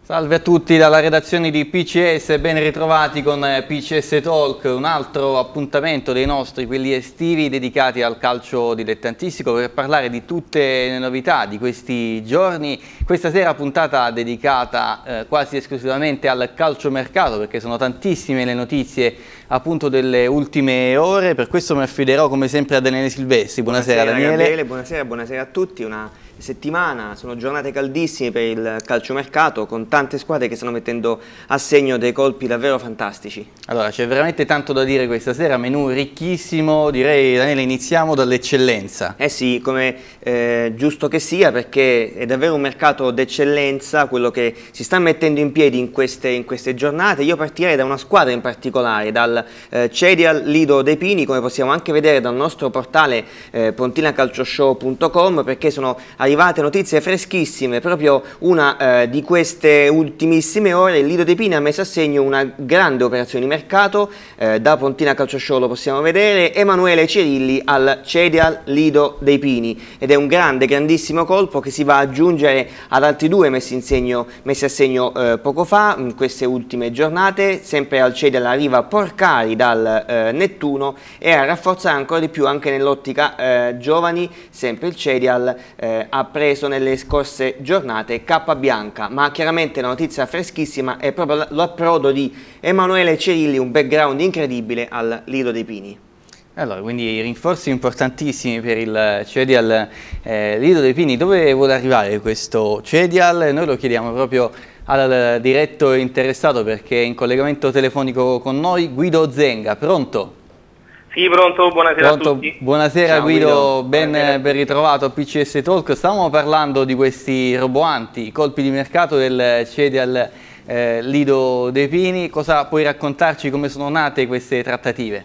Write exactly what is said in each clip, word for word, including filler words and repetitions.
Salve a tutti dalla redazione di P C S, ben ritrovati con P C S Talk, un altro appuntamento dei nostri, quelli estivi, dedicati al calcio dilettantistico per parlare di tutte le novità di questi giorni. Questa sera puntata dedicata eh, quasi esclusivamente al calciomercato, perché sono tantissime le notizie appunto delle ultime ore. Per questo mi affiderò come sempre a Daniele Silvestri. Buonasera, buonasera Daniele. Gabriele, buonasera, buonasera a tutti. Una settimana, sono giornate caldissime per il calciomercato, con tante squadre che stanno mettendo a segno dei colpi davvero fantastici. Allora, c'è veramente tanto da dire questa sera, menù ricchissimo. Direi, Daniele, iniziamo dall'eccellenza. Eh sì, come eh, giusto che sia, perché è davvero un mercato d'eccellenza quello che si sta mettendo in piedi in queste, in queste giornate. Io partirei da una squadra in particolare, dal eh, Cedial Lido dei Pini, come possiamo anche vedere dal nostro portale eh, pontinacalcioshow punto com, perché sono arrivate notizie freschissime. Proprio una eh, di queste ultimissime ore, il Lido dei Pini ha messo a segno una grande operazione di mercato, eh, da Pontina Calcio Show lo possiamo vedere, Emanuele Cirilli al Cedial Lido dei Pini, ed è un grande, grandissimo colpo che si va ad aggiungere ad altri due messi, in segno, messi a segno eh, poco fa, in queste ultime giornate. Sempre al Cedial arriva Porcari dal eh, Nettuno, e a rafforzare ancora di più anche nell'ottica eh, giovani, sempre il Cedial eh, ha preso nelle scorse giornate Cappa Bianca, ma chiaramente la notizia freschissima è proprio l'approdo di Emanuele Cirilli, un background incredibile al Lido dei Pini. Allora, quindi rinforzi importantissimi per il Cedial eh, Lido dei Pini. Dove vuole arrivare questo Cedial? Noi lo chiediamo proprio al diretto interessato, perché è in collegamento telefonico con noi Guido Zenga. Pronto? Sì, pronto, buonasera Pronto, a tutti. buonasera Ciao, Guido, Guido. ben, Buonasera. ben ritrovato a P C S Talk. Stavamo parlando di questi roboanti colpi di mercato del Cedial eh, Lido dei Pini. Cosa puoi raccontarci, come sono nate queste trattative?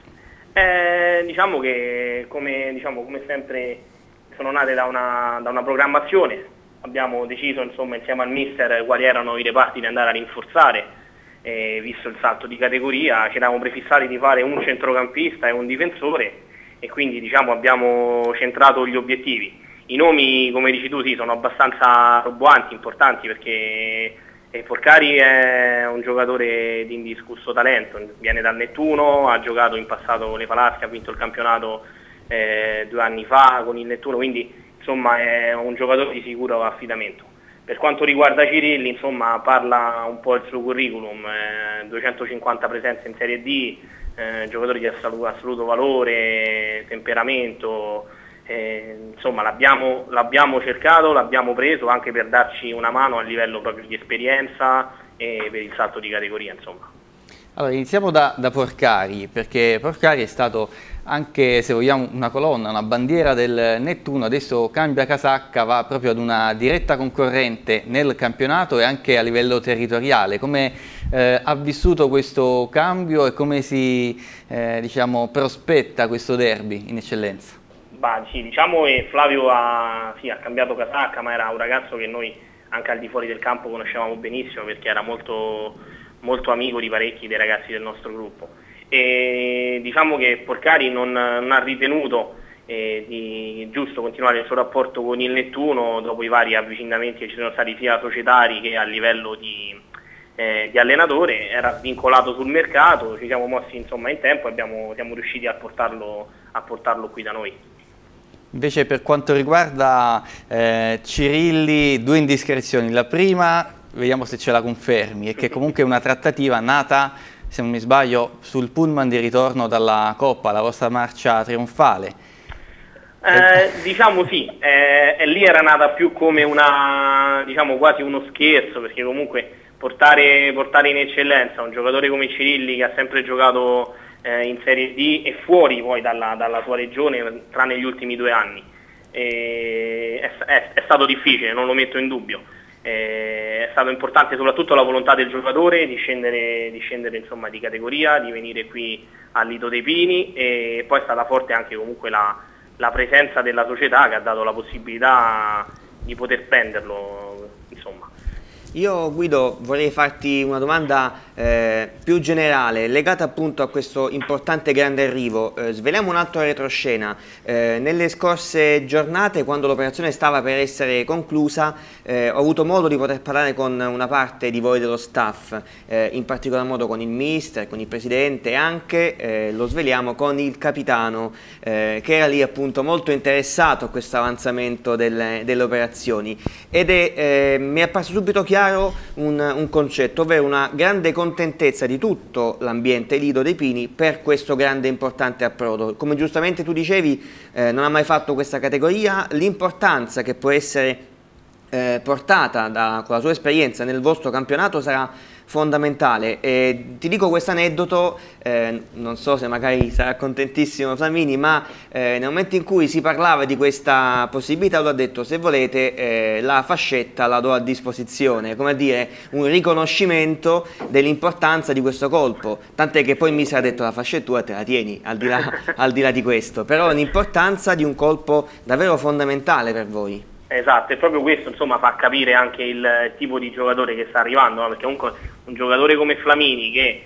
Eh, diciamo che come, diciamo, come sempre sono nate da una, da una programmazione. Abbiamo deciso, insomma, insieme al mister quali erano i reparti da andare a rinforzare. Eh, visto il salto di categoria, ci eravamo prefissati di fare un centrocampista e un difensore, e quindi, diciamo, abbiamo centrato gli obiettivi. I nomi, come dici tu, sì, sono abbastanza roboanti, importanti, perché eh, Porcari è un giocatore di indiscusso talento, viene dal Nettuno, ha giocato in passato con le Falasche, ha vinto il campionato eh, due anni fa con il Nettuno, quindi insomma è un giocatore di sicuro affidamento. Per quanto riguarda Cirilli, insomma, parla un po' il suo curriculum, eh, duecentocinquanta presenze in Serie D, eh, giocatori di assoluto, assoluto valore, temperamento, eh, insomma l'abbiamo l'abbiamo cercato, l'abbiamo preso anche per darci una mano a livello proprio di esperienza e per il salto di categoria, insomma. Allora, iniziamo da, da Porcari, perché Porcari è stato anche, se vogliamo, una colonna, una bandiera del Nettuno. Adesso cambia casacca, va proprio ad una diretta concorrente nel campionato e anche a livello territoriale. Come eh, ha vissuto questo cambio e come si eh, diciamo, prospetta questo derby in eccellenza? Bah, sì, diciamo che Flavio ha, sì, ha cambiato casacca, ma era un ragazzo che noi anche al di fuori del campo conoscevamo benissimo, perché era molto, molto amico di parecchi dei ragazzi del nostro gruppo. E diciamo che Porcari non, non ha ritenuto eh, di, giusto continuare il suo rapporto con il Nettuno dopo i vari avvicinamenti che ci sono stati sia societari che a livello di, eh, di allenatore. Era vincolato sul mercato, ci siamo mossi, insomma, in tempo e abbiamo, siamo riusciti a portarlo, a portarlo qui da noi. Invece, per quanto riguarda eh, Cirilli, due indiscrezioni. La prima, vediamo se ce la confermi, è che comunque è una trattativa nata, se non mi sbaglio, sul pullman di ritorno dalla Coppa, la vostra marcia trionfale. Eh, diciamo sì, eh, e lì era nata più come una, diciamo, quasi uno scherzo, perché comunque portare, portare in eccellenza un giocatore come Cirilli, che ha sempre giocato eh, in Serie D e fuori poi dalla, dalla sua regione, tranne gli ultimi due anni, eh, è, è, è stato difficile, non lo metto in dubbio. Eh, è stato importante soprattutto la volontà del giocatore di scendere, di, scendere, insomma, di categoria, di venire qui al Lido dei Pini, e poi è stata forte anche comunque la, la presenza della società, che ha dato la possibilità di poter prenderlo, insomma. Io Guido vorrei farti una domanda eh, più generale, legata appunto a questo importante grande arrivo. Eh, sveliamo un altro retroscena. Eh, nelle scorse giornate, quando l'operazione stava per essere conclusa, eh, ho avuto modo di poter parlare con una parte di voi dello staff, eh, in particolar modo con il mister, con il presidente e anche, eh, lo sveliamo, con il capitano, eh, che era lì appunto molto interessato a questo avanzamento delle, delle operazioni. Ed è, eh, mi è apparso subito chiaro Un, un concetto, ovvero una grande contentezza di tutto l'ambiente Lido dei Pini per questo grande e importante approdo. Come giustamente tu dicevi, eh, non ha mai fatto questa categoria, l'importanza che può essere eh, portata da, con la sua esperienza nel vostro campionato sarà fondamentale. E ti dico questo aneddoto, eh, non so se magari sarà contentissimo Flamini, ma eh, nel momento in cui si parlava di questa possibilità lui ha detto: se volete eh, la fascetta la do a disposizione, come a dire un riconoscimento dell'importanza di questo colpo, tant'è che poi mi si è detto: la fascettura te la tieni, al di là, al di là di questo, però l'importanza di un colpo davvero fondamentale per voi. Esatto, e proprio questo insomma fa capire anche il tipo di giocatore che sta arrivando, no? Perché comunque un giocatore come Flamini che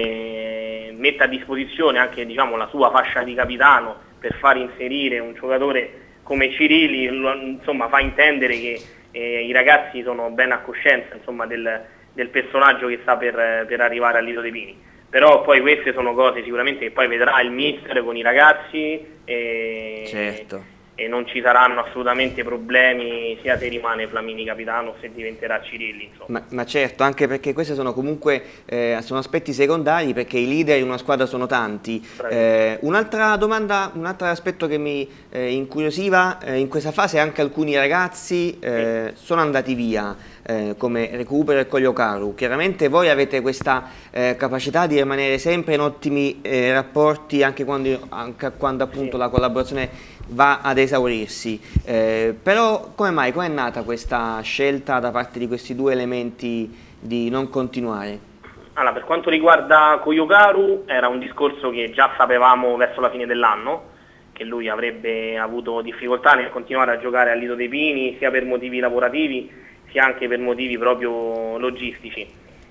eh, mette a disposizione anche, diciamo, la sua fascia di capitano per far inserire un giocatore come Cirilli, insomma fa intendere che eh, i ragazzi sono ben a coscienza, insomma, del, del personaggio che sta per, per arrivare al Lido dei Pini. Però poi queste sono cose sicuramente che poi vedrà il mister con i ragazzi e, certo. e non ci saranno assolutamente problemi sia se rimane Flamini capitano o se diventerà Cirilli. Ma, ma certo, anche perché questi sono comunque eh, sono aspetti secondari, perché i leader in una squadra sono tanti. Eh, un'altra domanda, un altro aspetto che mi eh, incuriosiva, eh, in questa fase anche alcuni ragazzi eh, sì. sono andati via, eh, come Recupero e Cogliocaru. Chiaramente voi avete questa eh, capacità di rimanere sempre in ottimi eh, rapporti anche quando, anche quando appunto sì. la collaborazione va ad esaurirsi, eh, però come mai, come è nata questa scelta da parte di questi due elementi di non continuare? Allora, per quanto riguarda Cogliocaru era un discorso che già sapevamo verso la fine dell'anno, che lui avrebbe avuto difficoltà nel continuare a giocare al Lido dei Pini, sia per motivi lavorativi sia anche per motivi proprio logistici.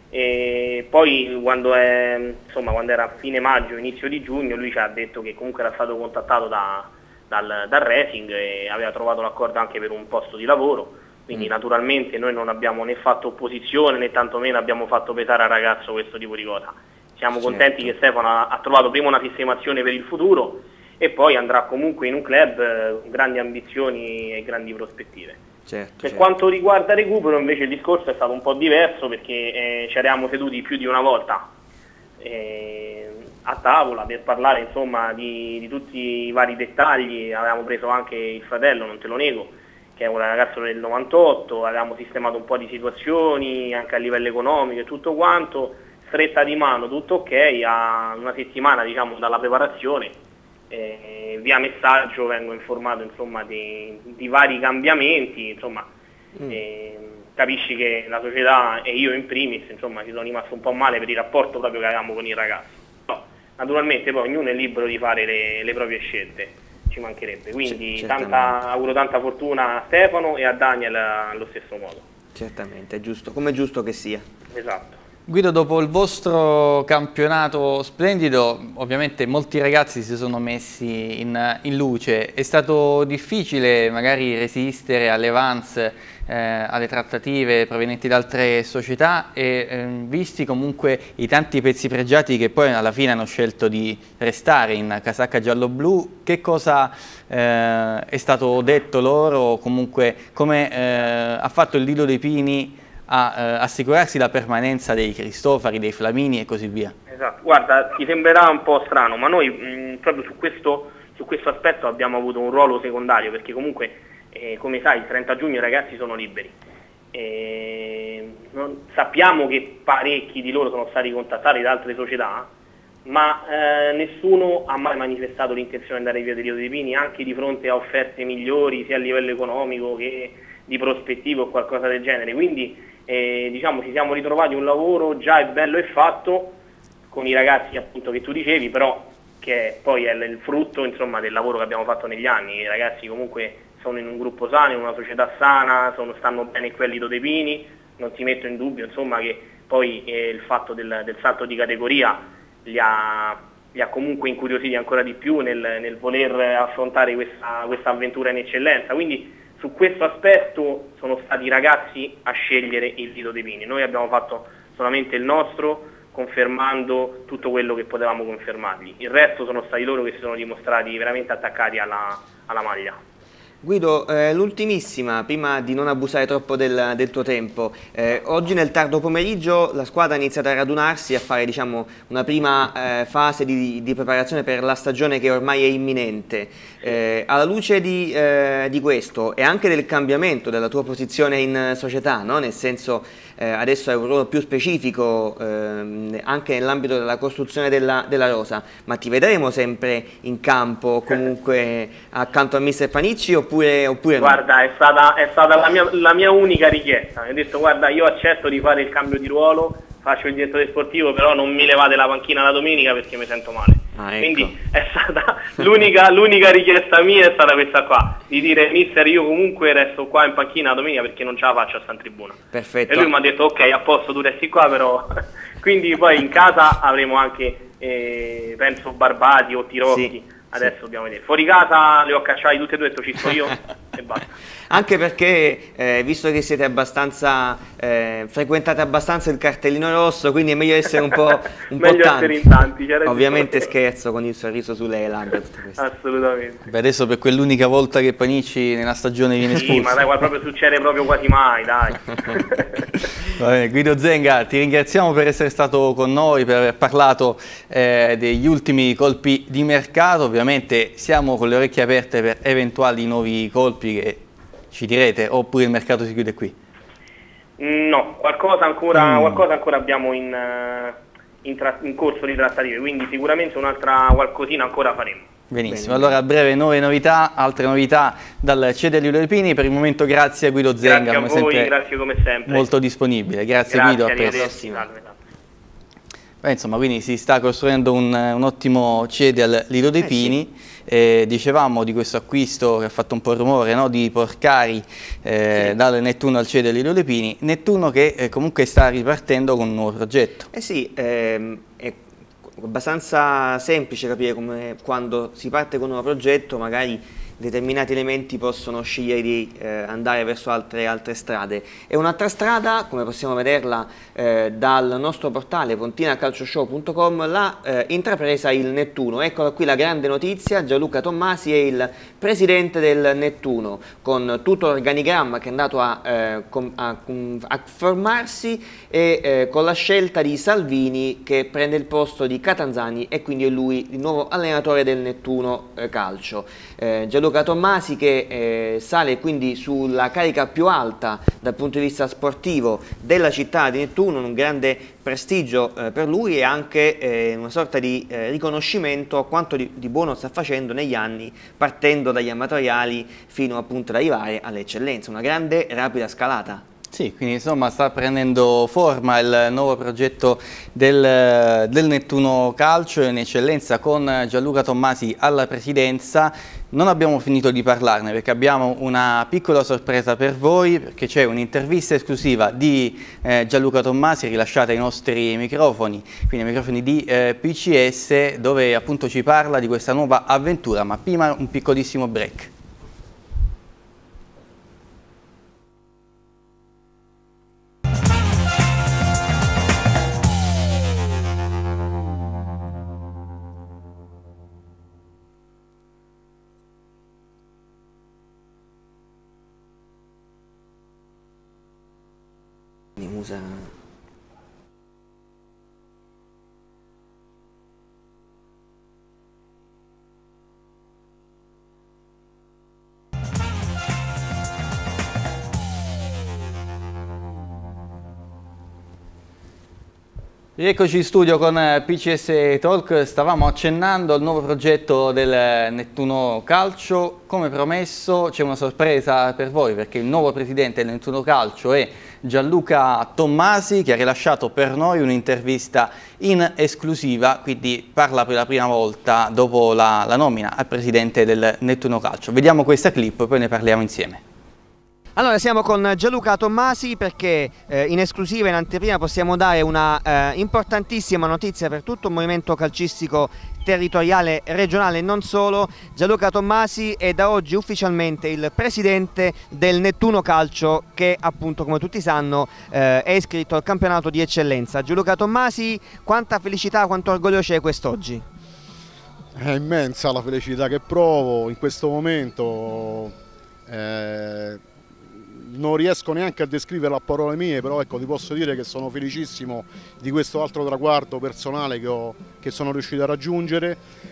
E poi quando, è, insomma, quando era fine maggio, inizio di giugno, lui ci ha detto che comunque era stato contattato da Dal, dal Racing e aveva trovato l'accordo anche per un posto di lavoro, quindi mm. naturalmente noi non abbiamo né fatto opposizione né tantomeno abbiamo fatto pesare al ragazzo questo tipo di cosa. Siamo certo. contenti che Stefano ha, ha trovato prima una sistemazione per il futuro e poi andrà comunque in un club eh, con grandi ambizioni e grandi prospettive. Certo, per certo. quanto riguarda Recupero invece il discorso è stato un po' diverso, perché eh, ci eravamo seduti più di una volta eh, a tavola per parlare insomma di, di tutti i vari dettagli. Avevamo preso anche il fratello, non te lo nego, che è un ragazzo del novantotto, avevamo sistemato un po' di situazioni anche a livello economico e tutto quanto, stretta di mano, tutto ok, a una settimana diciamo dalla preparazione eh, via messaggio vengo informato insomma di, di vari cambiamenti, insomma mm. eh, capisci che la società e io in primis insomma ci sono rimasto un po' male per il rapporto proprio che avevamo con il ragazzo. Naturalmente poi ognuno è libero di fare le, le proprie scelte, ci mancherebbe, quindi tanta, auguro tanta fortuna a Stefano e a Daniel allo stesso modo. Certamente, è giusto, come è giusto che sia. Esatto. Guido, dopo il vostro campionato splendido, ovviamente molti ragazzi si sono messi in, in luce. È stato difficile magari resistere alle avance, eh, alle trattative provenienti da altre società e eh, visti comunque i tanti pezzi pregiati che poi alla fine hanno scelto di restare in casacca giallo-blu, che cosa eh, è stato detto loro, comunque come eh, ha fatto il Lido dei Pini a eh, assicurarsi la permanenza dei Cristofari, dei Flamini e così via? Esatto, guarda, ti sembrerà un po' strano, ma noi mh, proprio su questo, su questo aspetto abbiamo avuto un ruolo secondario, perché comunque, eh, come sai, il trenta giugno i ragazzi sono liberi. Eh, non, sappiamo che parecchi di loro sono stati contattati da altre società, ma eh, nessuno ha mai manifestato l'intenzione di andare via del Lido dei Pini, anche di fronte a offerte migliori, sia a livello economico che di prospettive o qualcosa del genere. Quindi eh, diciamo ci siamo ritrovati un lavoro già bello e fatto con i ragazzi appunto che tu dicevi, però che poi è il frutto insomma del lavoro che abbiamo fatto negli anni. I ragazzi comunque sono in un gruppo sano, in una società sana, sono, stanno bene qui al Lido dei Pini, non ti metto in dubbio insomma, che poi eh, il fatto del, del salto di categoria li ha, li ha comunque incuriositi ancora di più nel, nel voler affrontare questa, questa avventura in eccellenza. Quindi su questo aspetto sono stati i ragazzi a scegliere il Lido dei Pini. Noi abbiamo fatto solamente il nostro, confermando tutto quello che potevamo confermargli. Il resto sono stati loro che si sono dimostrati veramente attaccati alla, alla maglia. Guido, eh, l'ultimissima, prima di non abusare troppo del, del tuo tempo, eh, oggi nel tardo pomeriggio la squadra ha iniziato a radunarsi a fare, diciamo, una prima eh, fase di, di preparazione per la stagione che ormai è imminente. Eh, alla luce di, eh, di questo e anche del cambiamento della tua posizione in società, no? Nel senso eh, adesso hai un ruolo più specifico eh, anche nell'ambito della costruzione della, della rosa, ma ti vedremo sempre in campo comunque accanto a mister Panicci oppure, oppure guarda, no? è stata, è stata la, mia, la mia unica richiesta. Mi ha detto guarda, io accetto di fare il cambio di ruolo, faccio il direttore sportivo, però non mi levate la panchina la domenica perché mi sento male. Ah, ecco. Quindi è stata l'unica l'unica richiesta mia è stata questa qua, di dire mister io comunque resto qua in panchina la domenica perché non ce la faccio a sta in tribuna. Perfetto. E lui mi ha detto ok, a posto, tu resti qua, però quindi poi in casa avremo anche eh, penso Barbati o Tirocchi. Sì. Adesso sì. Dobbiamo vedere. Fuori casa li ho cacciati tutti e due, ho detto ci sto io e basta. Anche perché, eh, visto che siete abbastanza, eh, frequentate abbastanza il cartellino rosso, quindi è meglio essere un po', un meglio po' tanti. Essere in tanti. Ovviamente scherzo con il sorriso sulle labbra. Assolutamente. Beh, adesso per quell'unica volta che Panicci nella stagione viene espulso. Sì, ma dai, guarda, proprio succede proprio quasi mai, dai. Va bene, Guido Zenga, ti ringraziamo per essere stato con noi, per aver parlato eh, degli ultimi colpi di mercato. Ovviamente siamo con le orecchie aperte per eventuali nuovi colpi che ci direte, oppure il mercato si chiude qui? No, qualcosa ancora, mm. qualcosa ancora abbiamo in, in, in corso di trattative, quindi sicuramente un'altra qualcosina ancora faremo. Benissimo, bene, allora a breve nuove novità, altre novità dal C E D del Lido dei Pini. Per il momento grazie a Guido Zenga, grazie a come voi, sempre, grazie come sempre. Molto disponibile. Grazie, grazie Guido, a presto. Beh, insomma, quindi si sta costruendo un, un ottimo C E D al Lido dei eh, Pini. Sì. Eh, dicevamo di questo acquisto che ha fatto un po' rumore, no? Di Porcari eh, sì. dal Nettuno al C E D del Lido dei Pini. Nettuno che eh, comunque sta ripartendo con un nuovo progetto. Eh sì, ehm, è abbastanza semplice capire come quando si parte con un nuovo progetto magari determinati elementi possono scegliere di eh, andare verso altre, altre strade. E un'altra strada, come possiamo vederla eh, dal nostro portale pontinacalcioshow punto com, l'ha eh, intrapresa il Nettuno. Eccola qui la grande notizia: Gianluca Tommasi è il presidente del Nettuno, con tutto l'organigramma che è andato a, eh, a, a formarsi e eh, con la scelta di Salvini che prende il posto di Catanzani e quindi è lui il nuovo allenatore del Nettuno eh, Calcio. Eh, Gianluca Tommasi che eh, sale quindi sulla carica più alta dal punto di vista sportivo della città di Nettuno, un grande prestigio eh, per lui e anche eh, una sorta di eh, riconoscimento a quanto di, di buono sta facendo negli anni, partendo dagli amatoriali fino appunto ad arrivare all'eccellenza, una grande rapida scalata. Sì, quindi insomma sta prendendo forma il nuovo progetto del, del Nettuno Calcio in eccellenza con Gianluca Tommasi alla presidenza. Non abbiamo finito di parlarne perché abbiamo una piccola sorpresa per voi, perché c'è un'intervista esclusiva di eh, Gianluca Tommasi rilasciata ai nostri microfoni, quindi ai microfoni di eh, P C S, dove appunto ci parla di questa nuova avventura, ma prima un piccolissimo break. Musa. Rieccoci in studio con P C S Talk. Stavamo accennando al nuovo progetto del Nettuno Calcio. Come promesso c'è una sorpresa per voi, perché il nuovo presidente del Nettuno Calcio è Gianluca Tommasi, che ha rilasciato per noi un'intervista in esclusiva, quindi parla per la prima volta dopo la, la nomina al presidente del Nettuno Calcio. Vediamo questa clip, poi ne parliamo insieme. Allora siamo con Gianluca Tommasi perché eh, in esclusiva, in anteprima, possiamo dare una eh, importantissima notizia per tutto il movimento calcistico territoriale, regionale e non solo. Gianluca Tommasi è da oggi ufficialmente il presidente del Nettuno Calcio, che appunto, come tutti sanno, eh, è iscritto al campionato di eccellenza. Gianluca Tommasi, quanta felicità, quanto orgoglio c'è quest'oggi? È immensa la felicità che provo in questo momento. Eh... Non riesco neanche a descriverla a parole mie, però ecco, ti posso dire che sono felicissimo di questo altro traguardo personale che, ho, che sono riuscito a raggiungere.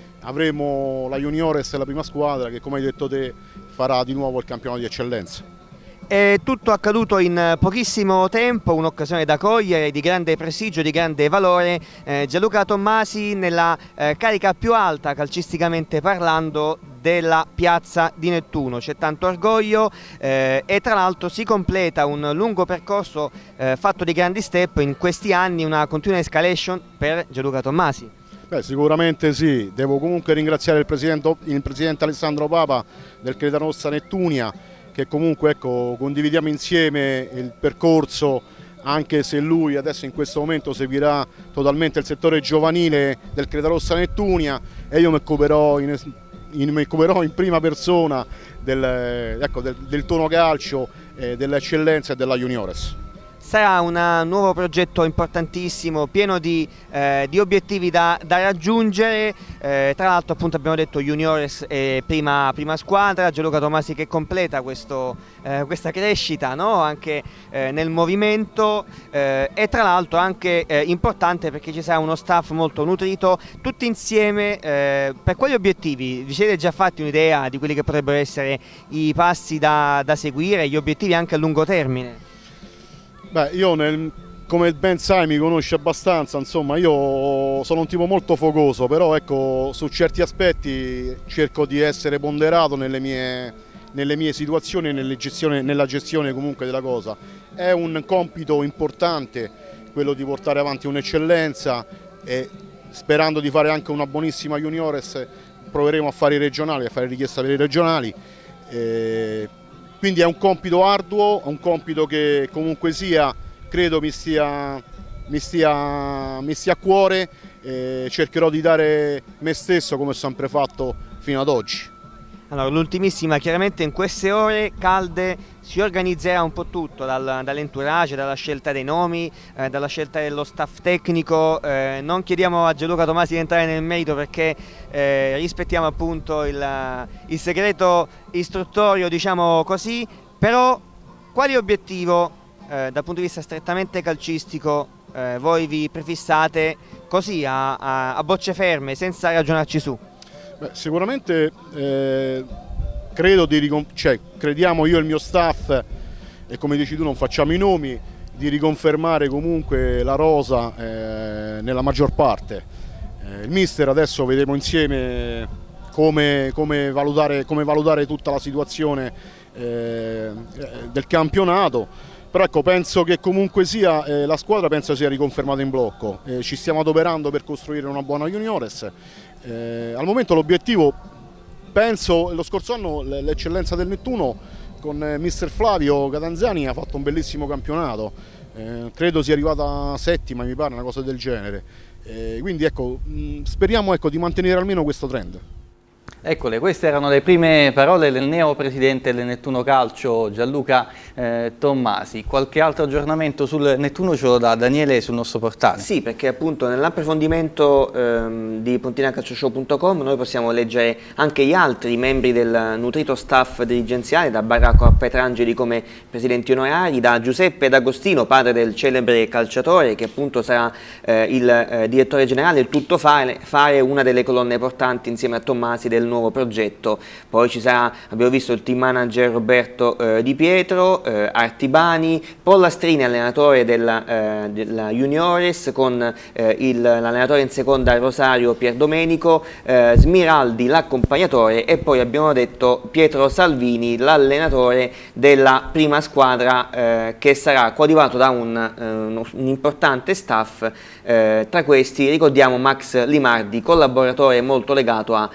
Avremo la Juniores e la prima squadra che, come hai detto te, farà di nuovo il campionato di eccellenza. È tutto accaduto in pochissimo tempo, un'occasione da cogliere, di grande prestigio, di grande valore. Eh, Gianluca Tommasi nella eh, carica più alta, calcisticamente parlando, della piazza di Nettuno. C'è tanto orgoglio eh, e tra l'altro si completa un lungo percorso eh, fatto di grandi step in questi anni, una continua escalation per Gianluca Tommasi. Beh, sicuramente sì, devo comunque ringraziare il presidente, il presidente Alessandro Papa del Cretarossa Nettunia, che comunque ecco, condividiamo insieme il percorso, anche se lui adesso in questo momento seguirà totalmente il settore giovanile del Cretarossa Nettunia e io mi occuperò in, in, mi occuperò in prima persona del, ecco, del, del tono calcio, eh, dell'eccellenza e della Juniores. Sarà un nuovo progetto importantissimo, pieno di, eh, di obiettivi da, da raggiungere. Eh, tra l'altro, appunto, abbiamo detto Juniores è prima, prima squadra, Gianluca Tommasi che completa questo, eh, questa crescita, no? Anche eh, nel movimento eh, e tra l'altro anche eh, importante perché ci sarà uno staff molto nutrito, tutti insieme. Eh, per quali obiettivi? Vi siete già fatti un'idea di quelli che potrebbero essere i passi da, da seguire, gli obiettivi anche a lungo termine? Beh, io nel, come ben sai mi conosci abbastanza, insomma io sono un tipo molto focoso, però ecco su certi aspetti cerco di essere ponderato nelle mie, nelle mie situazioni e nelle gestione, nella gestione comunque della cosa. È un compito importante quello di portare avanti un'eccellenza e sperando di fare anche una buonissima Juniores proveremo a fare i regionali, a fare richiesta per i regionali. E quindi è un compito arduo, un compito che comunque sia, credo mi stia, mi stia, mi stia a cuore e cercherò di dare me stesso come ho sempre fatto fino ad oggi. Allora, l'ultimissima, chiaramente in queste ore calde si organizzerà un po' tutto, dal, dall'entourage, dalla scelta dei nomi, eh, dalla scelta dello staff tecnico. Eh, non chiediamo a Gianluca Tommasi di entrare nel merito perché eh, rispettiamo appunto il, il segreto istruttorio, diciamo così, però quali obiettivo eh, dal punto di vista strettamente calcistico eh, voi vi prefissate così a, a, a bocce ferme, senza ragionarci su? Beh, sicuramente eh, credo di cioè, crediamo io e il mio staff, e come dici tu non facciamo i nomi, di riconfermare comunque la rosa eh, nella maggior parte. Eh, il mister adesso vedremo insieme come, come, valutare, come valutare tutta la situazione eh, del campionato, però ecco, penso che comunque sia eh, la squadra penso sia riconfermata in blocco. Eh, ci stiamo adoperando per costruire una buona Juniores. Eh, al momento l'obiettivo, penso, lo scorso anno l'eccellenza del Nettuno con eh, mister Flavio Catanzani ha fatto un bellissimo campionato, eh, credo sia arrivata settima, mi pare, una cosa del genere, eh, quindi ecco, mh, speriamo ecco, di mantenere almeno questo trend. Eccole, queste erano le prime parole del neo presidente del Nettuno Calcio, Gianluca eh, Tommasi. Qualche altro aggiornamento sul Nettuno ce lo dà Daniele sul nostro portale? Sì, perché appunto nell'approfondimento ehm, di pontinacalcioshow punto com noi possiamo leggere anche gli altri membri del nutrito staff dirigenziale, da Baracco a Petrangeli come presidenti onorari, da Giuseppe D'Agostino, padre del celebre calciatore, che appunto sarà eh, il eh, direttore generale, il tutto fare, fare una delle colonne portanti insieme a Tommasi del nuovo progetto. Poi ci sarà, abbiamo visto il team manager Roberto eh, Di Pietro, eh, Artibani, Pollastrini allenatore della, eh, della Juniores, con eh, l'allenatore in seconda Rosario Pierdomenico, eh, Smiraldi l'accompagnatore e poi abbiamo detto Pietro Salvini l'allenatore della prima squadra, eh, che sarà coadiuvato da un, eh, un importante staff. Eh, tra questi ricordiamo Max Limardi, collaboratore molto legato a eh,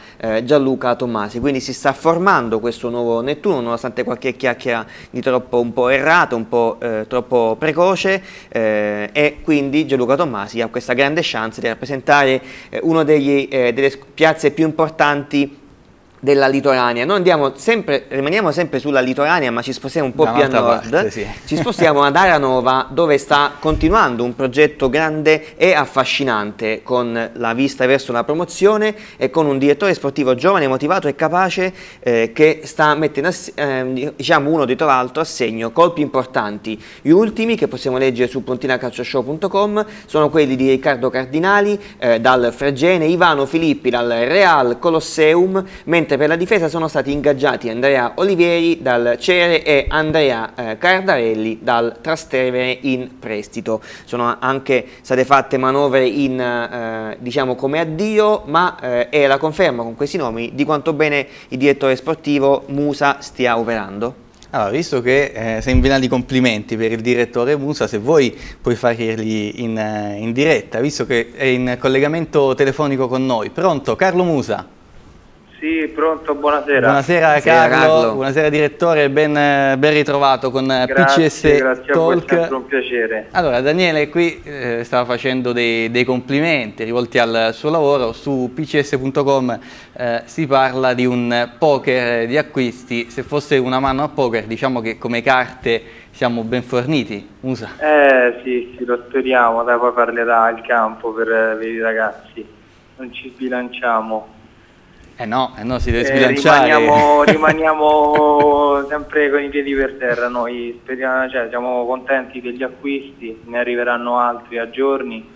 Gianluca Tommasi, quindi si sta formando questo nuovo Nettuno, nonostante qualche chiacchiera di troppo un po' errata, un po' eh, troppo precoce, eh, e quindi Gianluca Tommasi ha questa grande chance di rappresentare eh, una eh, delle piazze più importanti della litoranea. Noi andiamo sempre, rimaniamo sempre sulla litoranea, ma ci spostiamo un po' da più a nord, parte, sì. Ci spostiamo ad Aranova, dove sta continuando un progetto grande e affascinante, con la vista verso la promozione e con un direttore sportivo giovane, motivato e capace, eh, che sta mettendo eh, diciamo uno dietro l'altro a segno colpi importanti. Gli ultimi, che possiamo leggere su pontinacalcioshow punto com, sono quelli di Riccardo Cardinali eh, dal Fregene, Ivano Filippi dal Real Colosseum, mentre per la difesa sono stati ingaggiati Andrea Olivieri dal Cere e Andrea eh, Cardarelli dal Trastevere in prestito. Sono anche state fatte manovre in, eh, diciamo come addio, ma eh, è la conferma con questi nomi di quanto bene il direttore sportivo Musa stia operando. Allora, visto che eh, sei in vena di complimenti per il direttore Musa, se vuoi puoi farli in, in diretta, visto che è in collegamento telefonico con noi. Pronto, Carlo Musa? Sì, pronto, buonasera. Buonasera, buonasera Carlo. Carlo, buonasera direttore, ben, ben ritrovato con grazie, P C S grazie Talk. A voi, è sempre un piacere. Allora, Daniele qui eh, stava facendo dei, dei complimenti rivolti al suo lavoro. Su P C S punto com eh, si parla di un poker di acquisti. Se fosse una mano a poker, diciamo che come carte siamo ben forniti. Musa. Eh sì, sì, lo speriamo, dai, poi parlerà il campo per, per i ragazzi. Non ci sbilanciamo. Eh no, eh no, si deve eh, sbilanciare. Rimaniamo, rimaniamo sempre con i piedi per terra, noi speriamo, cioè, siamo contenti degli acquisti, ne arriveranno altri a giorni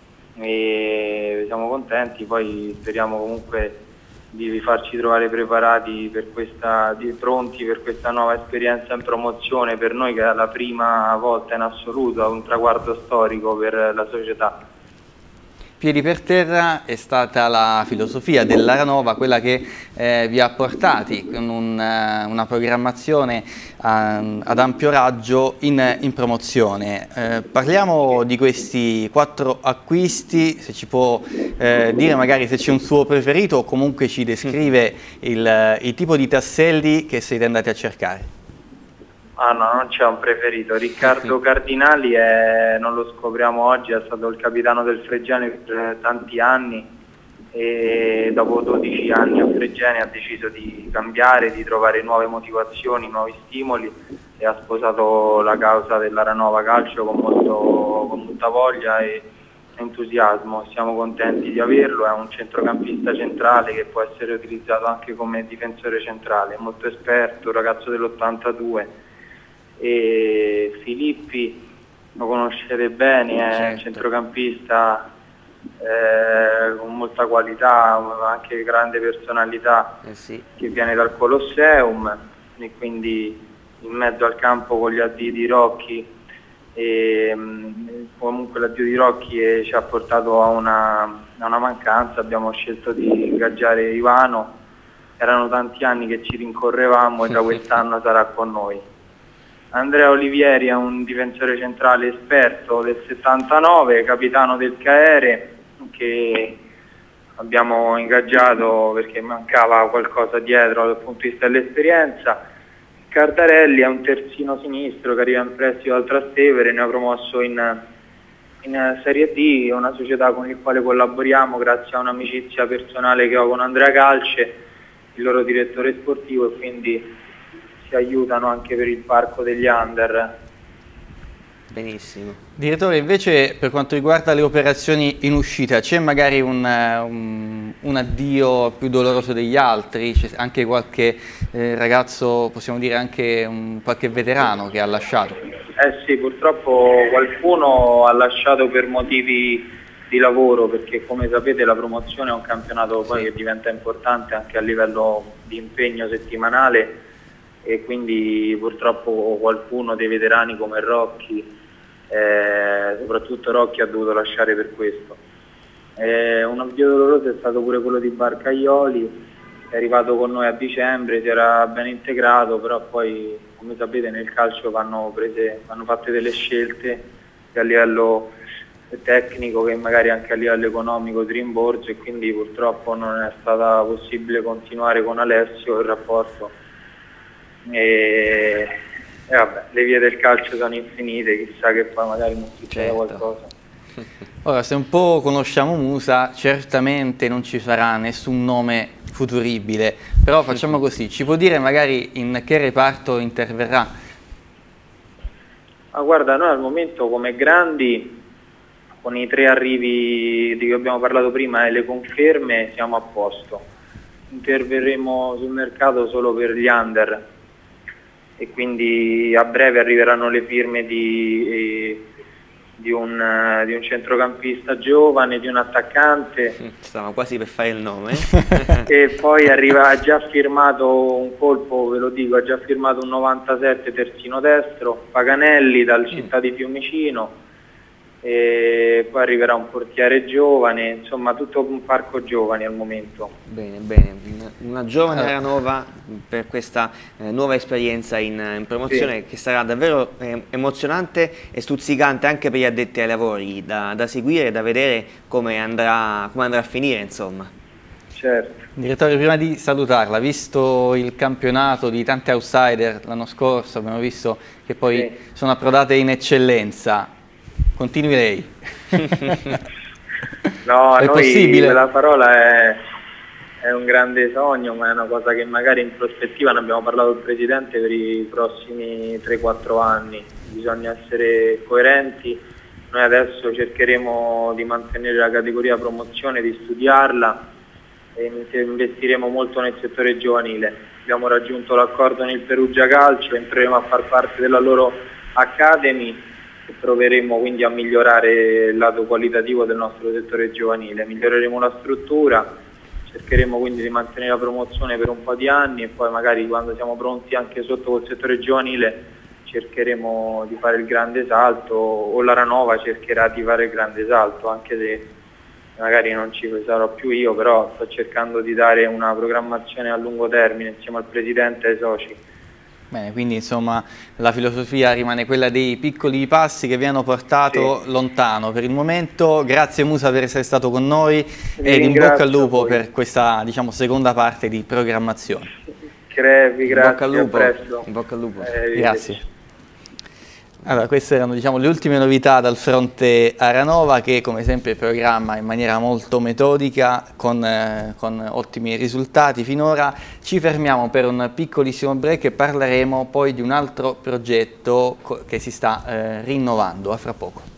e siamo contenti, poi speriamo comunque di farci trovare preparati per questa, di, pronti per questa nuova esperienza in promozione, per noi che è la prima volta in assoluto, un traguardo storico per la società. Piedi per terra è stata la filosofia dell'Aranova, quella che eh, vi ha portati con un, uh, una programmazione uh, ad ampio raggio in, in promozione. Eh, parliamo di questi quattro acquisti, se ci può eh, dire magari se c'è un suo preferito o comunque ci descrive il, il tipo di tasselli che siete andati a cercare. Ah no, non c'è un preferito. Riccardo Cardinali è, non lo scopriamo oggi, è stato il capitano del Fregene per tanti anni e dopo dodici anni a Fregene ha deciso di cambiare, di trovare nuove motivazioni, nuovi stimoli e ha sposato la causa dell'Aranova Calcio con, molto, con molta voglia e entusiasmo. Siamo contenti di averlo, è un centrocampista centrale che può essere utilizzato anche come difensore centrale, è molto esperto, ragazzo dell'ottantadue. E Filippi lo conoscete bene, è certo. Un centrocampista eh, con molta qualità, anche grande personalità, eh sì. Che viene dal Colosseum e quindi in mezzo al campo con gli addii di Rocchi e mh, comunque l'addio di Rocchi eh, ci ha portato a una, a una mancanza, abbiamo scelto di ingaggiare Ivano, erano tanti anni che ci rincorrevamo e da quest'anno sarà con noi. Andrea Olivieri è un difensore centrale esperto del settantanove, capitano del Caere, che abbiamo ingaggiato perché mancava qualcosa dietro dal punto di vista dell'esperienza. Cardarelli è un terzino sinistro che arriva in prestito dal Trastevere, ne ha promosso in, in Serie D, una società con la quale collaboriamo grazie a un'amicizia personale che ho con Andrea Calce, il loro direttore sportivo, e quindi si aiutano anche per il parco degli under. Benissimo. Direttore, invece per quanto riguarda le operazioni in uscita, c'è magari un, un, un addio più doloroso degli altri? C'è anche qualche eh, ragazzo, possiamo dire anche un, qualche veterano che ha lasciato? Eh sì, purtroppo qualcuno ha lasciato per motivi di lavoro, perché come sapete la promozione è un campionato poi che diventa importante anche a livello di impegno settimanale, e quindi purtroppo qualcuno dei veterani come Rocchi, eh, soprattutto Rocchi, ha dovuto lasciare per questo. Eh, un avvio doloroso è stato pure quello di Barcaioli, è arrivato con noi a dicembre, si era ben integrato, però poi come sapete nel calcio vanno, prese, vanno fatte delle scelte che a livello tecnico che magari anche a livello economico di rimborso, e quindi purtroppo non è stata possibile continuare con Alessio il rapporto. E, e vabbè, le vie del calcio sono infinite, chissà che poi magari non succeda certo. qualcosa. Ora, se un po' conosciamo Musa, certamente non ci sarà nessun nome futuribile, però facciamo così, ci può dire magari in che reparto interverrà? Ma guarda, noi al momento come grandi, con i tre arrivi di cui abbiamo parlato prima e le conferme, siamo a posto. Interverremo sul mercato solo per gli under, e quindi a breve arriveranno le firme di, di, un, di un centrocampista giovane, di un attaccante. Stavamo quasi per fare il nome. E poi arriva, ha già firmato un colpo, ve lo dico, ha già firmato un novantasette terzino destro, Paganelli dal Città di Fiumicino, e poi arriverà un portiere giovane, insomma tutto un parco giovani al momento. Bene, bene, una giovane Aranova per questa eh, nuova esperienza in, in promozione, sì, che sarà davvero eh, emozionante e stuzzicante anche per gli addetti ai lavori, da, da seguire e da vedere come andrà, come andrà a finire, insomma. Certo. Direttore, prima di salutarla, visto il campionato di tanti outsider l'anno scorso, abbiamo visto che poi sì. sono approdate in eccellenza. Continui lei. No, è noi possibile? La parola è, è un grande sogno, ma è una cosa che magari in prospettiva, ne abbiamo parlato il Presidente, per i prossimi tre quattro anni. Bisogna essere coerenti. Noi adesso cercheremo di mantenere la categoria promozione, di studiarla, e investiremo molto nel settore giovanile. Abbiamo raggiunto l'accordo nel Perugia Calcio, entreremo a far parte della loro Academy, e proveremo quindi a migliorare il lato qualitativo del nostro settore giovanile. Miglioreremo la struttura, cercheremo quindi di mantenere la promozione per un po' di anni, e poi magari quando siamo pronti anche sotto col settore giovanile cercheremo di fare il grande salto, o l'Aranova cercherà di fare il grande salto, anche se magari non ci sarò più io, però sto cercando di dare una programmazione a lungo termine insieme al Presidente e ai soci. Bene, quindi insomma la filosofia rimane quella dei piccoli passi che vi hanno portato sì. lontano. Per il momento grazie Musa per essere stato con noi, ed in bocca al lupo per questa, diciamo, seconda parte di programmazione. Crepi, grazie, in bocca al lupo. A presto. In bocca al lupo. Eh, grazie. Allora, queste erano, diciamo, le ultime novità dal fronte Aranova, che come sempre programma in maniera molto metodica, con, eh, con ottimi risultati finora. Ci fermiamo per un piccolissimo break e parleremo poi di un altro progetto che si sta eh, rinnovando. A fra poco.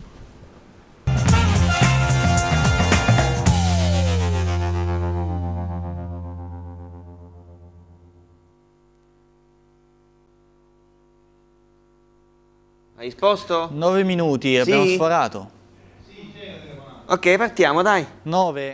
Hai risposto? nove minuti, sì? Abbiamo sforato. Sì, ok, partiamo, dai. nove.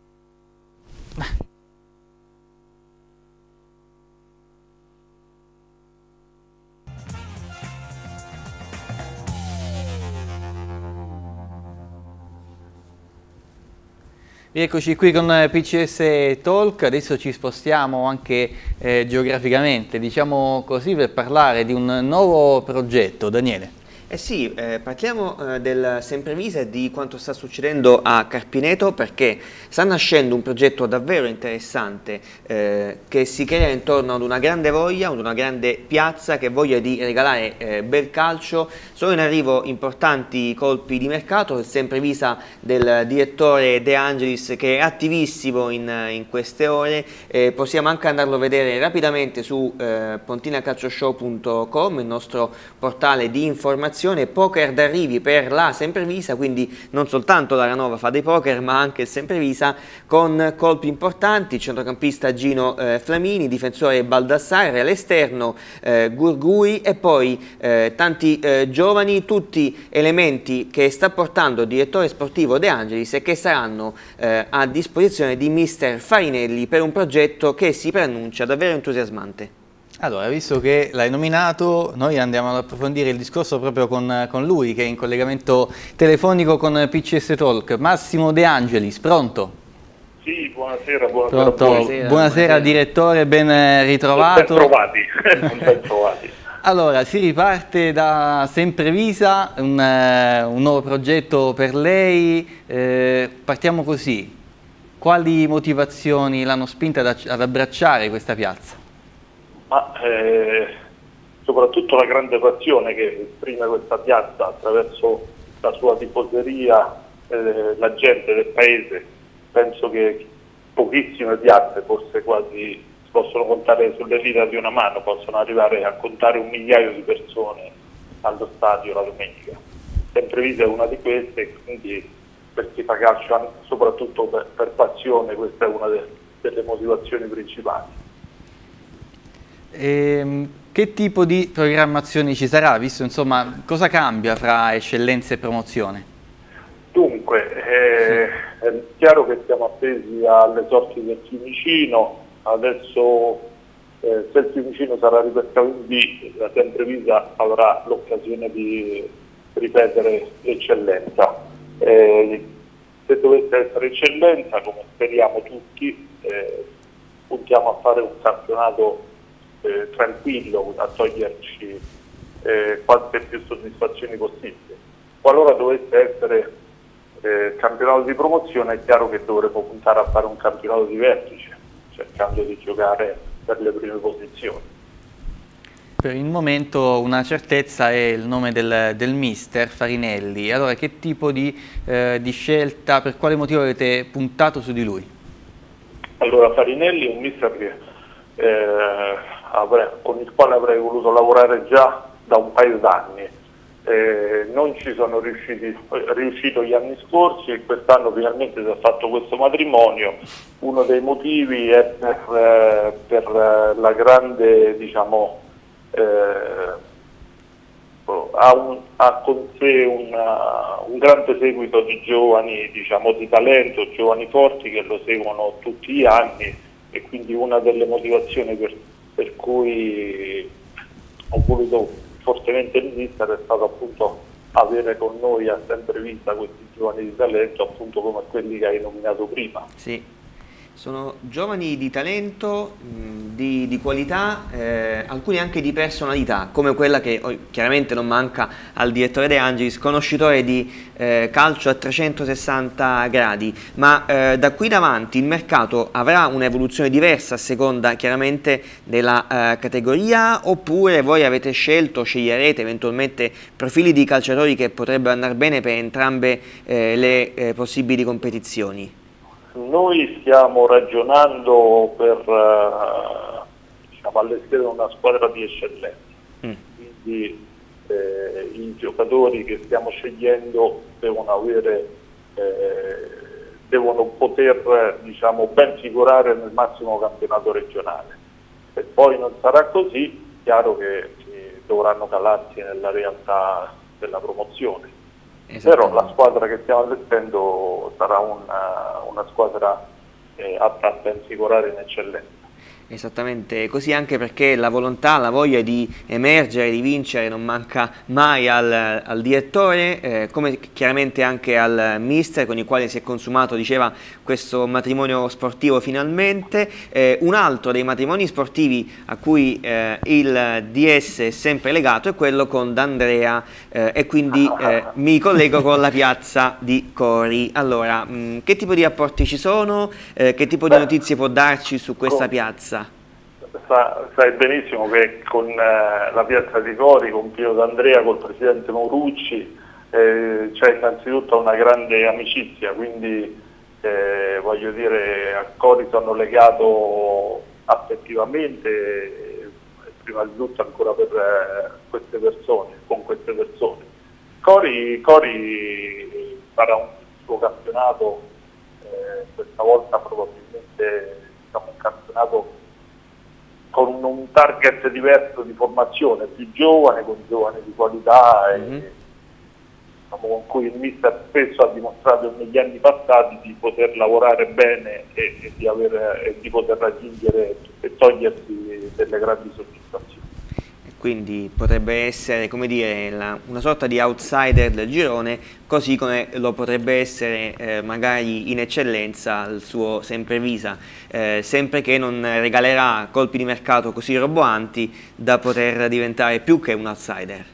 Rieccoci qui con P C S Talk. Adesso ci spostiamo anche eh, geograficamente, diciamo così, per parlare di un nuovo progetto. Daniele. Eh sì, eh, parliamo eh, del Semprevisa e di quanto sta succedendo a Carpineto, perché sta nascendo un progetto davvero interessante eh, che si crea intorno ad una grande voglia, ad una grande piazza che voglia di regalare eh, bel calcio. Sono in arrivo importanti colpi di mercato, il Semprevisa del direttore De Angelis, che è attivissimo in, in queste ore. Eh, possiamo anche andarlo a vedere rapidamente su eh, pontinacalcioshow punto com, il nostro portale di informazioni. Poker d'arrivi per la Semprevisa, quindi non soltanto l'Aranova fa dei poker, ma anche il Semprevisa, con colpi importanti: centrocampista Gino eh, Flamini, difensore Baldassarre, all'esterno eh, Gurgui, e poi eh, tanti eh, giovani, tutti elementi che sta portando il direttore sportivo De Angelis e che saranno eh, a disposizione di mister Farinelli per un progetto che si preannuncia davvero entusiasmante. Allora, visto che l'hai nominato, noi andiamo ad approfondire il discorso proprio con, con lui, che è in collegamento telefonico con P C S Talk. Massimo De Angelis, pronto? Sì, buonasera, buonasera. Pronto. Buonasera, buonasera, buonasera direttore, ben ritrovato. Ben trovati, ben trovati. Allora, si riparte da Semprevisa, un, uh, un nuovo progetto per lei, eh, partiamo così. Quali motivazioni l'hanno spinta ad, ad abbracciare questa piazza? Ma, eh, soprattutto la grande passione che esprime questa piazza attraverso la sua tifoseria, eh, la gente del paese. Penso che pochissime piazze, forse quasi possono contare sulle dita di una mano, possono arrivare a contare un migliaio di persone allo stadio la domenica. Semprevisa è una di queste, quindi per chi fa calcio, soprattutto per, per passione, questa è una de, delle motivazioni principali. E, che tipo di programmazioni ci sarà? Visto, insomma, cosa cambia fra eccellenza e promozione? Dunque, eh, sì. È chiaro che siamo appesi alle sorti del Fiumicino. Adesso eh, se il Fiumicino sarà ripescato in B, la Semprevisa avrà l'occasione di ripetere l'eccellenza. Eh, se dovesse essere eccellenza, come speriamo tutti, eh, puntiamo a fare un campionato eh, tranquillo, a toglierci eh, quante più soddisfazioni possibili. Qualora dovesse essere eh, campionato di promozione, è chiaro che dovremo puntare a fare un campionato di vertice, cercando di giocare per le prime posizioni. Per il momento una certezza è il nome del, del mister Farinelli. Allora, che tipo di, eh, di scelta, per quale motivo avete puntato su di lui? Allora, Farinelli è un mister che, eh, avrei, con il quale avrei voluto lavorare già da un paio d'anni. Eh, non ci sono riusciti, riuscito gli anni scorsi e quest'anno finalmente si è fatto questo matrimonio. Uno dei motivi è per, eh, per la grande, diciamo, eh, ha, un, ha con sé una, un grande seguito di giovani, diciamo, di talento, giovani forti che lo seguono tutti gli anni, e quindi una delle motivazioni per, per cui ho voluto fortemente il mister è stato appunto avere con noi a Semprevisa questi giovani di talento, appunto come quelli che hai nominato prima. Sì, sono giovani di talento, mh, di, di qualità, eh, alcuni anche di personalità, come quella che oh, chiaramente non manca al direttore De Angelis, conoscitore di eh, calcio a trecentosessanta gradi, ma eh, da qui davanti il mercato avrà un'evoluzione diversa a seconda chiaramente della eh, categoria, oppure voi avete scelto, sceglierete eventualmente profili di calciatori che potrebbero andare bene per entrambe eh, le eh, possibili competizioni? Noi stiamo ragionando per uh, diciamo, allestire una squadra di eccellenza, mm. quindi eh, i giocatori che stiamo scegliendo devono avere, eh, devono poter, diciamo, ben figurare nel massimo campionato regionale. Se poi non sarà così, è chiaro che eh, dovranno calarsi nella realtà della promozione. Però la squadra che stiamo allestendo sarà una, una squadra eh, atta a ben figurare in eccellenza. Esattamente così, anche perché la volontà, la voglia di emergere, di vincere non manca mai al, al direttore, eh, come chiaramente anche al mister, con il quale si è consumato, diceva, questo matrimonio sportivo finalmente. Eh, un altro dei matrimoni sportivi a cui eh, il D S è sempre legato è quello con D'Andrea, eh, e quindi eh, mi collego con la piazza di Cori. Allora, mh, che tipo di rapporti ci sono? Eh, che tipo di notizie può darci su questa piazza? Sa, sai benissimo che con eh, la piazza di Cori, con Pio D'Andrea, col presidente Maurucci, eh, c'è innanzitutto una grande amicizia, quindi eh, voglio dire, a Cori sono legato affettivamente, eh, prima di tutto ancora per eh, queste persone, con queste persone. Cori, Cori farà un suo campionato, eh, questa volta probabilmente diciamo, un campionato con un target diverso di formazione, più giovane, con giovani di qualità, e, mm-hmm. diciamo, con cui il mister spesso ha dimostrato negli anni passati di poter lavorare bene e, e, di, avere, e di poter raggiungere e togliersi delle grandi soddisfazioni. quindi potrebbe essere, come dire, la, una sorta di outsider del girone, così come lo potrebbe essere eh, magari in eccellenza il suo Semprevisa, eh, sempre che non regalerà colpi di mercato così roboanti da poter diventare più che un outsider.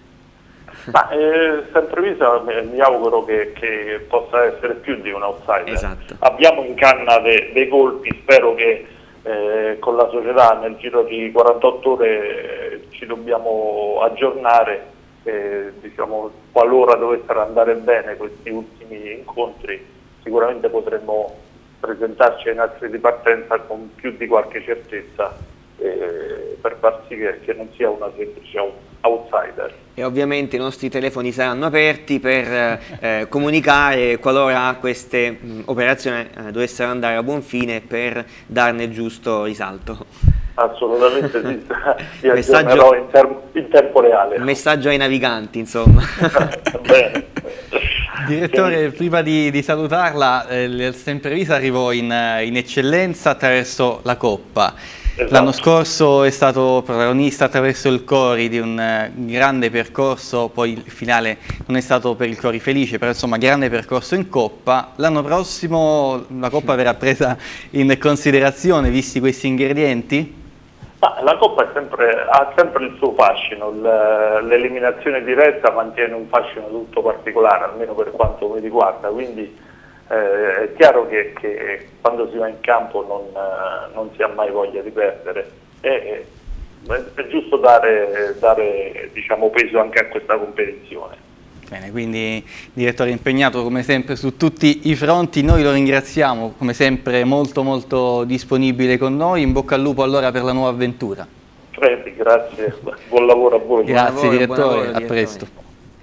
Ma eh, Semprevisa mi auguro che, che possa essere più di un outsider. Esatto. Abbiamo in canna de, dei colpi, spero che eh, con la società nel giro di quarantotto ore eh, ci dobbiamo aggiornare, eh, diciamo, qualora dovessero andare bene questi ultimi incontri, sicuramente potremmo presentarci ai nastri di partenza con più di qualche certezza, eh, per far sì che, che non sia una semplice outsider. E ovviamente i nostri telefoni saranno aperti per eh, comunicare qualora queste mh, operazioni eh, dovessero andare a buon fine, per darne il giusto risalto. Assolutamente sì, vi Messaggio, aggiornerò in, in tempo reale. Messaggio ai naviganti, insomma. Bene. Direttore, prima di, di salutarla, eh, il Semprevisa arrivò in, in eccellenza attraverso la Coppa. Esatto. L'anno scorso è stato protagonista attraverso il Cori di un eh, grande percorso, poi il finale non è stato per il Cori felice, però insomma grande percorso in Coppa. L'anno prossimo la Coppa verrà presa in considerazione, visti questi ingredienti? Ma la Coppa è sempre, ha sempre il suo fascino, l'eliminazione diretta mantiene un fascino tutto particolare, almeno per quanto mi riguarda, quindi Eh, è chiaro che, che quando si va in campo non, eh, non si ha mai voglia di perdere, e, e, è giusto dare, dare diciamo, peso anche a questa competizione. Bene, quindi direttore impegnato come sempre su tutti i fronti, noi lo ringraziamo come sempre, molto molto disponibile con noi, in bocca al lupo allora per la nuova avventura. Freddy, grazie, buon lavoro a voi. Grazie buon lavoro, direttore, buon lavoro, a direttore. presto.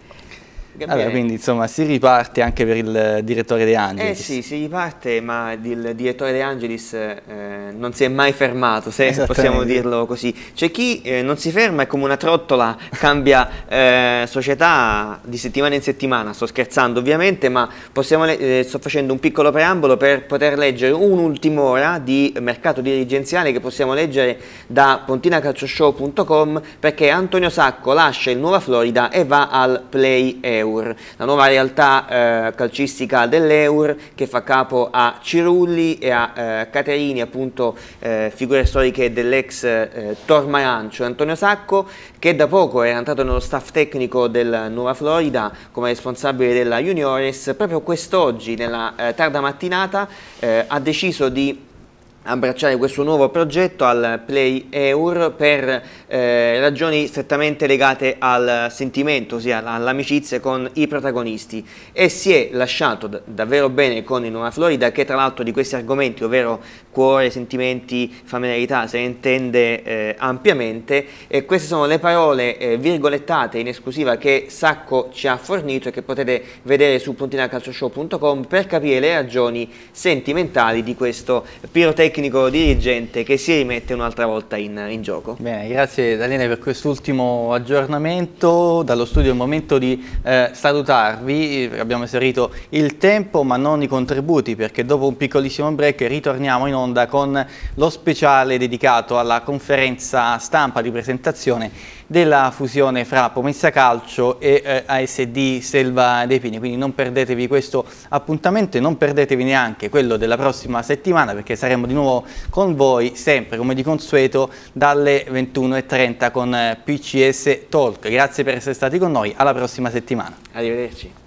Allora, quindi insomma si riparte anche per il direttore De Angelis. Eh sì, si riparte, ma il direttore De Angelis eh, non si è mai fermato, se possiamo dirlo così. C'è chi eh, non si ferma e come una trottola cambia eh, società di settimana in settimana. Sto scherzando ovviamente, ma possiamo eh, sto facendo un piccolo preambolo per poter leggere un'ultima ora di mercato dirigenziale che possiamo leggere da pontina calcio show punto com, perché Antonio Sacco lascia il Nuova Florida e va al Play Eur, la nuova realtà eh, calcistica dell'Eur, che fa capo a Cirulli e a eh, Caterini, appunto eh, figure storiche dell'ex eh, Tormarancio. Antonio Sacco, che da poco era entrato nello staff tecnico del Nuova Florida come responsabile della Juniores, proprio quest'oggi nella eh, tarda mattinata eh, ha deciso di abbracciare questo nuovo progetto al Play Eur per eh, ragioni strettamente legate al sentimento, ossia all'amicizia con i protagonisti, e si è lasciato davvero bene con il Nuova Florida, che tra l'altro di questi argomenti, ovvero cuore, sentimenti, familiarità, se ne intende eh, ampiamente, e queste sono le parole eh, virgolettate in esclusiva che Sacco ci ha fornito e che potete vedere su pontina calcio show punto com per capire le ragioni sentimentali di questo pirotecnico dirigente che si rimette un'altra volta in, in gioco. Bene, grazie Daniele per quest'ultimo aggiornamento. Dallo studio è il momento di eh, salutarvi, abbiamo esaurito il tempo ma non i contributi, perché dopo un piccolissimo break ritorniamo in onda con lo speciale dedicato alla conferenza stampa di presentazione della fusione fra Pomezia Calcio e eh, A S D Selva dei Pini, quindi non perdetevi questo appuntamento e non perdetevi neanche quello della prossima settimana, perché saremo di nuovo con voi sempre come di consueto dalle ventuno e trenta con eh, P C S Talk. Grazie per essere stati con noi, alla prossima settimana. Arrivederci.